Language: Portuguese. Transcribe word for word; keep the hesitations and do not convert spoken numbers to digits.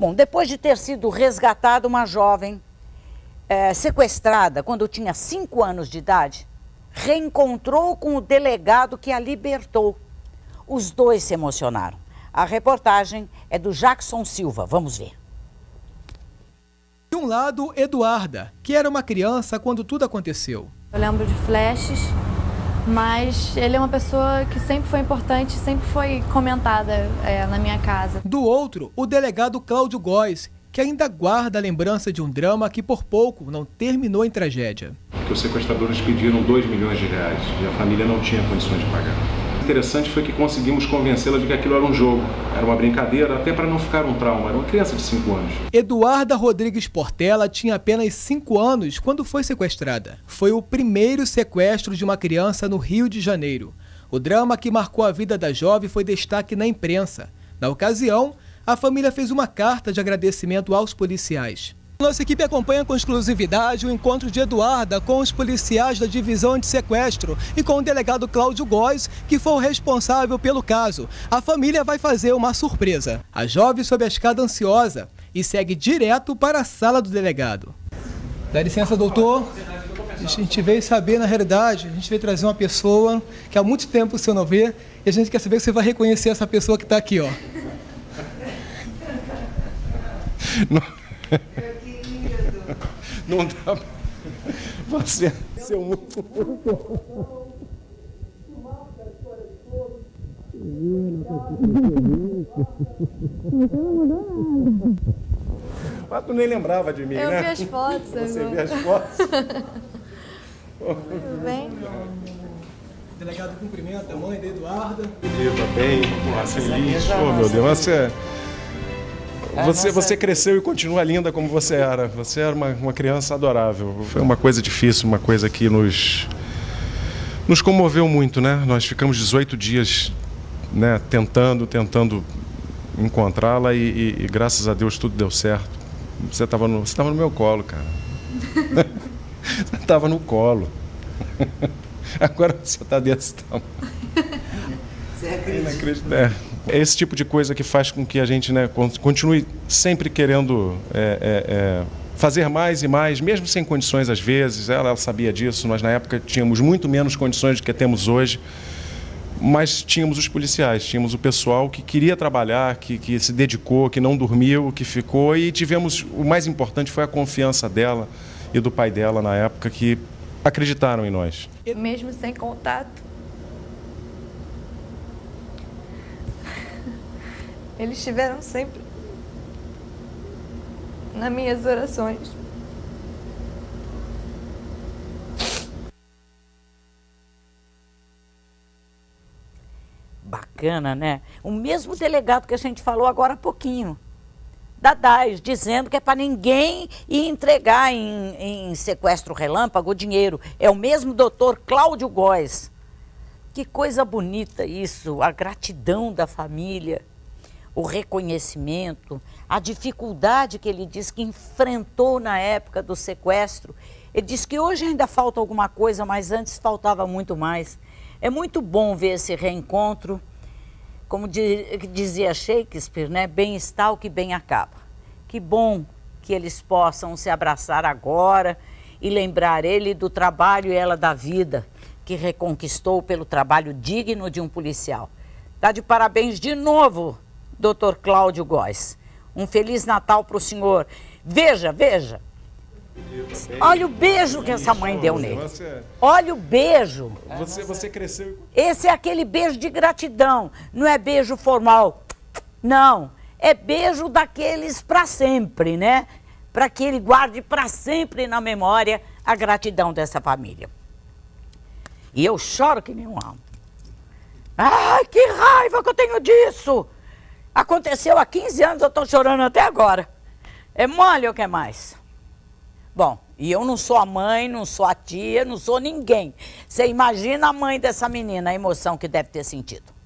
Bom, depois de ter sido resgatada uma jovem é, sequestrada quando tinha cinco anos de idade, reencontrou com o delegado que a libertou. Os dois se emocionaram. A reportagem é do Jackson Silva. Vamos ver. De um lado, Eduarda, que era uma criança quando tudo aconteceu. Eu lembro de flashes, mas ele é uma pessoa que sempre foi importante, sempre foi comentada é, na minha casa. Do outro, o delegado Cláudio Góes, que ainda guarda a lembrança de um drama que por pouco não terminou em tragédia. Porque os sequestradores pediram dois milhões de reais e a família não tinha condições de pagar. O interessante foi que conseguimos convencê-la de que aquilo era um jogo, era uma brincadeira, até para não ficar um trauma, era uma criança de cinco anos. Eduarda Rodrigues Portela tinha apenas cinco anos quando foi sequestrada. Foi o primeiro sequestro de uma criança no Rio de Janeiro. O drama que marcou a vida da jovem foi destaque na imprensa. Na ocasião, a família fez uma carta de agradecimento aos policiais. Nossa equipe acompanha com exclusividade o encontro de Eduarda com os policiais da divisão de sequestro e com o delegado Cláudio Góes, que foi o responsável pelo caso. A família vai fazer uma surpresa. A jovem sob a escada ansiosa e segue direto para a sala do delegado. Dá licença, doutor. A gente veio saber, na realidade, a gente veio trazer uma pessoa que há muito tempo você não vê e a gente quer saber se você vai reconhecer essa pessoa que está aqui, ó. Não. Não dá. Você é muito. Mas tu nem lembrava de mim, eu né? Eu vi as fotos. Você viu as fotos? Tudo bem? O delegado cumprimenta a mãe da Eduarda. Viva bem, feliz. Oh, meu Deus, você... Você, você cresceu e continua linda como você era. Você era uma, uma criança adorável. Foi uma coisa difícil, uma coisa que nos, nos comoveu muito, né? Nós ficamos dezoito dias, né, tentando, tentando encontrá-la e, e, e graças a Deus tudo deu certo. Você estava no, você estava no meu colo, cara. Você estava no colo. Agora você está desse tamanho. Você acredita? É. É esse tipo de coisa que faz com que a gente, né, continue sempre querendo é, é, é, fazer mais e mais, mesmo sem condições às vezes. Ela, ela sabia disso, nós na época tínhamos muito menos condições do que temos hoje, mas tínhamos os policiais, tínhamos o pessoal que queria trabalhar, que, que se dedicou, que não dormiu, que ficou, e tivemos, o mais importante foi a confiança dela e do pai dela na época, que acreditaram em nós. Mesmo sem contato, eles estiveram sempre nas minhas orações. Bacana, né? O mesmo delegado que a gente falou agora há pouquinho, da D A I S, dizendo que é para ninguém ir entregar em, em sequestro relâmpago o dinheiro. É o mesmo doutor Cláudio Góes. Que coisa bonita isso, a gratidão da família. O reconhecimento, a dificuldade que ele diz que enfrentou na época do sequestro. Ele diz que hoje ainda falta alguma coisa, mas antes faltava muito mais. É muito bom ver esse reencontro, como dizia Shakespeare, né? Bem está o que bem acaba. Que bom que eles possam se abraçar agora e lembrar ele do trabalho e ela da vida que reconquistou pelo trabalho digno de um policial. Dá de parabéns de novo, doutor Cláudio Góes. Um Feliz Natal para o senhor. Veja, veja. Olha o beijo que essa mãe deu nele. Olha o beijo. Você, você cresceu. Esse é aquele beijo de gratidão. Não é beijo formal. Não. É beijo daqueles para sempre, né? Para que ele guarde para sempre na memória a gratidão dessa família. E eu choro que nem um alma. Ai, que raiva que eu tenho disso! Aconteceu há quinze anos, eu estou chorando até agora. É mole ou quer mais? Bom, e eu não sou a mãe, não sou a tia, não sou ninguém. Você imagina a mãe dessa menina, a emoção que deve ter sentido.